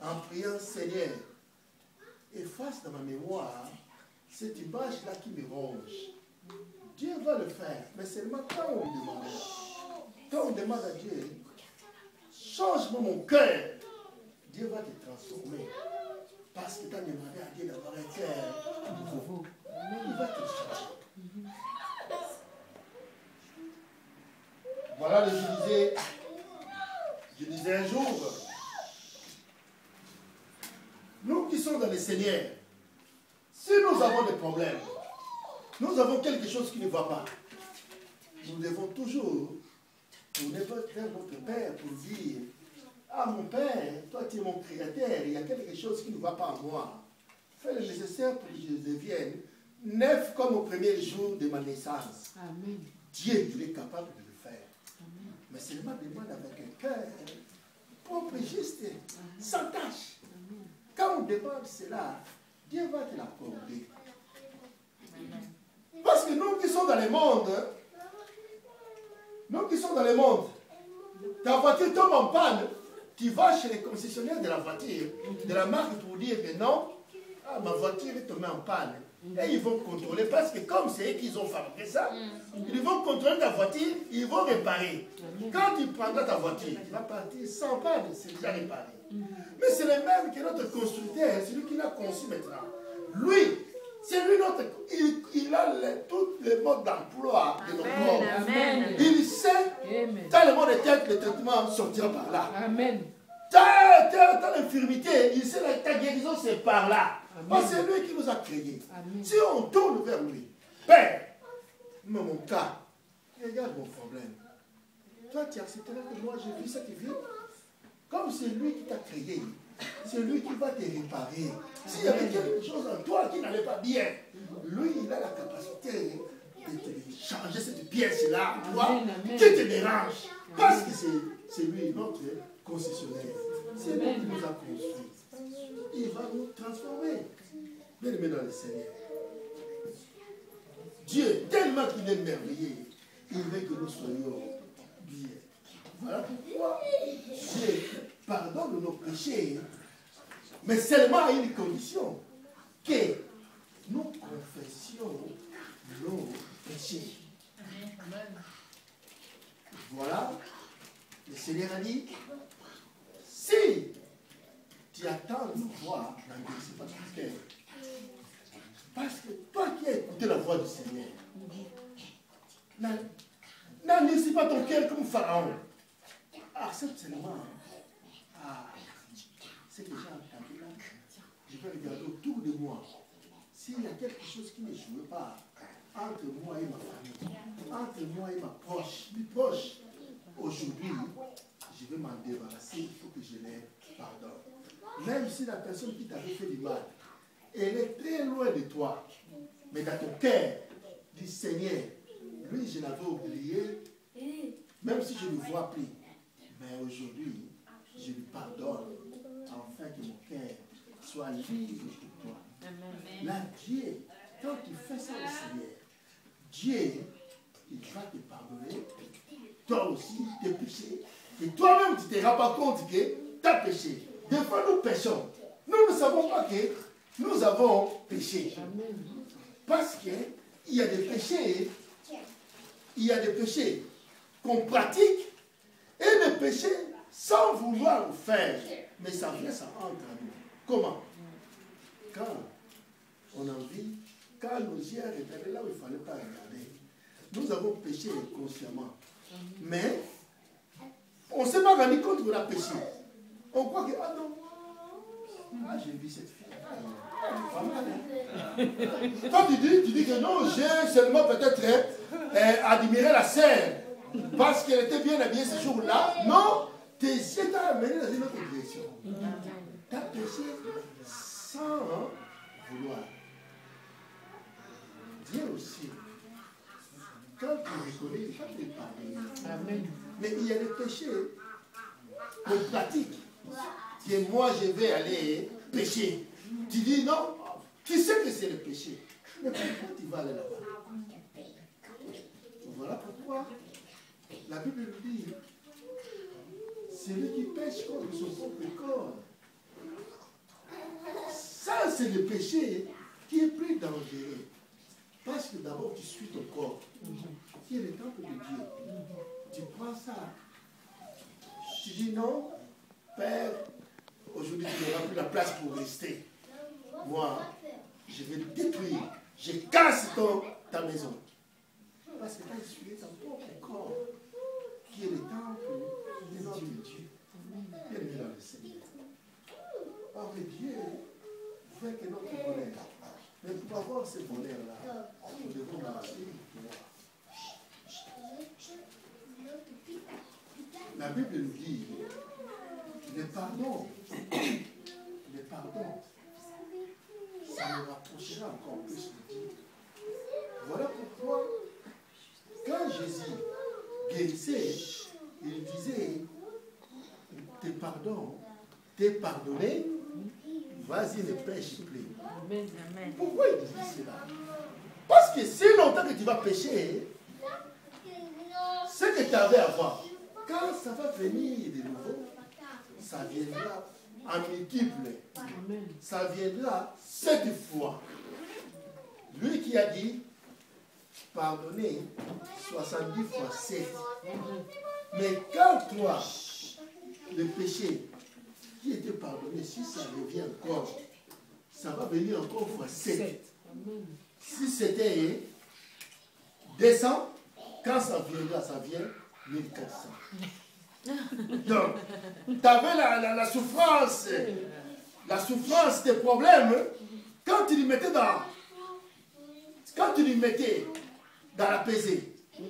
en priant, Seigneur, efface dans ma mémoire cette image-là qui me ronge. Dieu va le faire, mais seulement quand on lui demande. Quand on demande à Dieu, change-moi mon cœur, Dieu va te transformer. Parce que tu as demandé à Dieu d'avoir un cœur nouveau. Il va te changer. Voilà, je disais un jour, nous qui sommes dans le Seigneur, si nous avons des problèmes, nous avons quelque chose qui ne va pas, nous devons toujours tourner vers notre Père pour dire, ah mon Père, toi tu es mon Créateur, il y a quelque chose qui ne va pas en moi. Fais le nécessaire pour que je devienne neuf comme au premier jour de ma naissance. Amen. Dieu, il est capable de le faire. Amen. Mais seulement demande avec un cœur propre et juste, sans tâche. Amen. Quand on demande cela, Dieu va te l'accorder. Parce que nous qui sommes dans le monde, ta voiture tombe en panne, tu vas chez les concessionnaires de la voiture, de la marque pour dire que non, ah, ma voiture est tombée en panne. Et ils vont contrôler, parce que comme c'est eux qui ont fabriqué ça, ils vont contrôler ta voiture, ils vont réparer. Quand tu prendras ta voiture, tu vas partir sans panne, c'est déjà réparé. Mais c'est le même que notre constructeur, celui qui l'a conçu maintenant. Lui, c'est lui notre... Il a tous les modes d'emploi de nos corps. Il sait, dans le monde éternel, le traitement sortira par là. Amen. Dans l'infirmité, il sait que ta guérison, c'est par là. Parce que c'est lui qui nous a créés. Amen. Si on tourne vers lui, Père, mais mon cas, regarde mon problème. Toi, tu accepteras que moi, j'ai vu cette vie. Comme c'est lui qui t'a créé, c'est lui qui va te réparer. S'il y avait quelque chose en toi qui n'allait pas bien, lui, il a la capacité de te changer cette pièce-là, toi, qui te dérange. Parce que c'est lui, notre concessionnaire. C'est lui qui nous a construit. Il va nous transformer. Bien aimé dans le Seigneur. Dieu, tellement qu'il est merveilleux, il veut que nous soyons bien. Voilà pourquoi Dieu pardonne nos péchés, mais seulement à une condition, que nous confessions nos péchés. Voilà, le Seigneur a dit, si tu attends de nous voir, n'endurcis pas ton cœur. Parce que toi qui as écouté la voix du Seigneur, n'endurcis pas ton cœur comme Pharaon. Accepte seulement ce que j'ai entendu là. Je vais regarder autour de moi. S'il y a quelque chose qui ne joue pas entre moi et ma famille, entre moi et ma proche, mes proches, aujourd'hui, je vais m'en débarrasser. Il faut que je les pardonne. Même si la personne qui t'avait fait du mal, elle est très loin de toi, mais dans ton cœur, dis Seigneur, lui je l'avais oublié, même si je ne le vois plus. Mais aujourd'hui, je lui pardonne, afin que mon cœur soit libre de toi. Amen. Là, Dieu, quand tu fais ça au Seigneur, Dieu, il va te pardonner, toi aussi, tes péchés. Et toi-même, tu ne te rends pas compte que tu as péché. Des fois, nous péchons. Nous ne savons pas que nous avons péché. Parce qu'il y a des péchés, qu'on pratique et des péchés sans vouloir le faire. Mais ça vient, ça entre à nous. Comment? Quand on a envie, quand nos yeux regardaient là où il ne fallait pas regarder, nous avons péché inconsciemment. Mais on ne s'est pas rendu compte qu'on a péché. On croit que, ah non, ah j'ai vu cette fille. Pas mal, hein? Toi tu dis que non, j'ai seulement peut-être admiré la sœur parce qu'elle était bien habillée ce jour-là. Non, tes yeux t'ont amené dans une autre direction. Tu as péché sans vouloir. Dieu aussi, quand tu reconnais, il faut te pardonner. Amen. Mais il y a des péchés qu'on pratique. Et moi, je vais aller pécher. Tu dis non, tu sais que c'est le péché. Mais pourquoi tu vas aller là-bas? Voilà pourquoi la Bible nous dit, celui qui pêche contre son propre corps c'est le péché qui est plus dangereux. Parce que d'abord, tu suis ton corps, qui est le temple de Dieu. Tu prends ça. Tu dis non, Père, aujourd'hui tu n'auras plus la place pour rester. Moi, je vais le détruire. Je casse ta maison. Parce que tu as essuyé ton propre corps, qui est le temple de Dieu. Bien aimé dans le Seigneur. Or, Dieu fait que notre bonheur. Mais pour avoir ce bonheur-là, nous devons marcher droit. La Bible nous dit, le pardon, ça nous rapprochera encore plus de Dieu. Voilà pourquoi, quand Jésus guérissait, il disait, t'es pardonné, vas-y, ne pêche plus. Pourquoi il dit cela? Parce que si longtemps que tu vas pécher, ce que tu avais avant, quand ça va venir de nouveau, ça viendra en multiple. Ça viendra 7 fois. Lui qui a dit, pardonnez 70 fois 7. Mais quand toi, le péché qui était pardonné, si ça revient encore, ça va venir encore fois 7. Si c'était 200, quand ça viendra, ça vient 1400. Donc, tu avais la souffrance des problèmes, quand tu les mettais dans la pesée,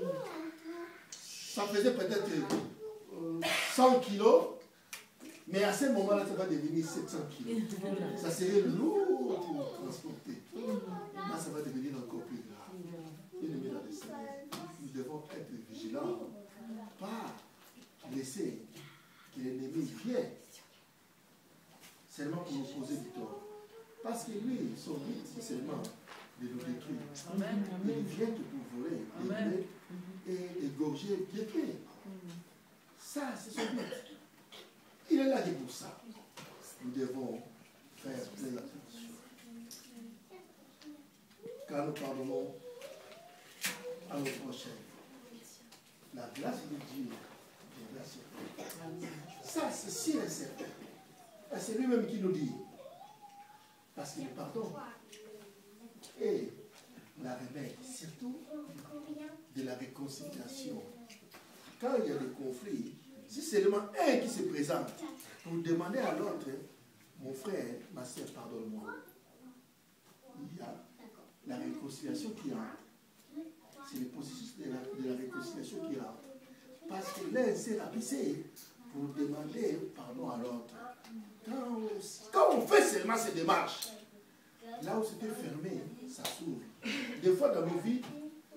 ça faisait peut-être 100 kilos, mais à ce moment-là, ça va devenir 700 kilos. Ça serait lourd pour transporter. Là, ça va devenir encore plus grave. Bien-aimés dans le Seigneur, nous devons être vigilants, pas laisser que l'ennemi vienne seulement pour nous causer du tort. Parce que lui, son but, c'est seulement de nous détruire. Il vient que pour voler, détruire et égorger, détruire. Ça, c'est son but. Il est là pour ça. Nous devons faire très attention. Quand nous pardonnons à nos prochains, la grâce de Dieu viendra sur nous. Ça, c'est sûr et certain. Et c'est lui-même qui nous dit. Parce que le pardon est la remède, surtout de la réconciliation. Quand il y a des conflits, si c'est seulement un qui se présente pour demander à l'autre, mon frère, ma soeur, pardonne-moi, il y a la réconciliation qui entre. C'est le processus de la réconciliation qui entre. Parce que l'un s'est rabaissé pour demander pardon à l'autre. Quand on fait seulement ces démarches, là où c'était fermé, ça s'ouvre. Des fois dans nos vies,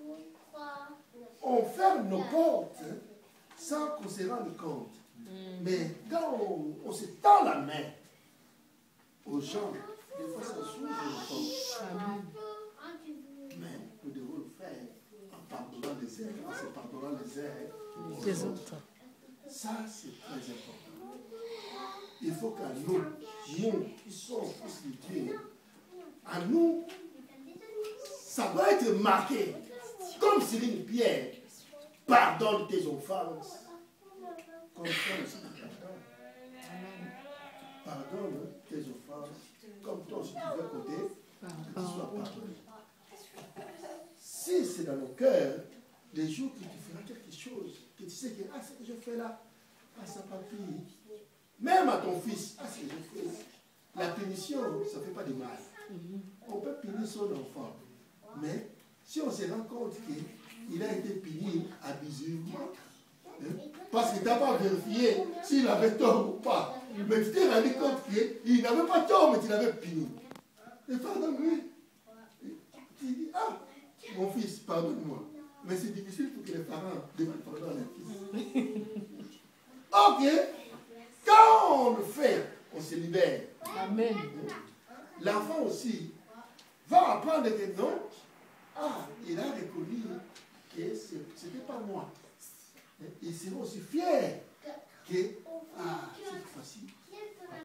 on ferme nos portes sans qu'on se rende compte. Mais quand on se tend la main aux gens, des fois ça s'ouvre nos portes. Mais nous devons le faire en pardonnant les uns, en se pardonnant les uns aux autres. Ça, c'est très important. Il faut qu'à nous qui sommes fils de Dieu, à nous, ça doit être marqué comme sur une pierre. Pardonne tes offenses. Comme toi aussi tu pardonnes. Pardonne tes offenses. Comme toi aussi tu veux côté, que tu sois pardonné. Si c'est dans nos cœurs, les jours que tu feras quelque chose, que tu sais que ce que je fais là, ça pas pire. Même à ton fils, ce que je fais, la punition, ça ne fait pas de mal. On peut punir son enfant. Mais si on se rend compte qu'il a été puni abusivement, parce que tu n'as pas vérifié s'il avait tort ou pas, mais tu t'es rendu compte qu'il n'avait pas tort, mais tu l'avais puni. Et pardonne-lui. Tu dis, mon fils, pardonne-moi. Mais c'est difficile pour que les parents demandent pardon à leur fils. Ok. Quand on le fait, on se libère. Amen. L'enfant aussi va apprendre que non. Il a reconnu que ce n'était pas moi. Il sera aussi fier que, cette fois-ci,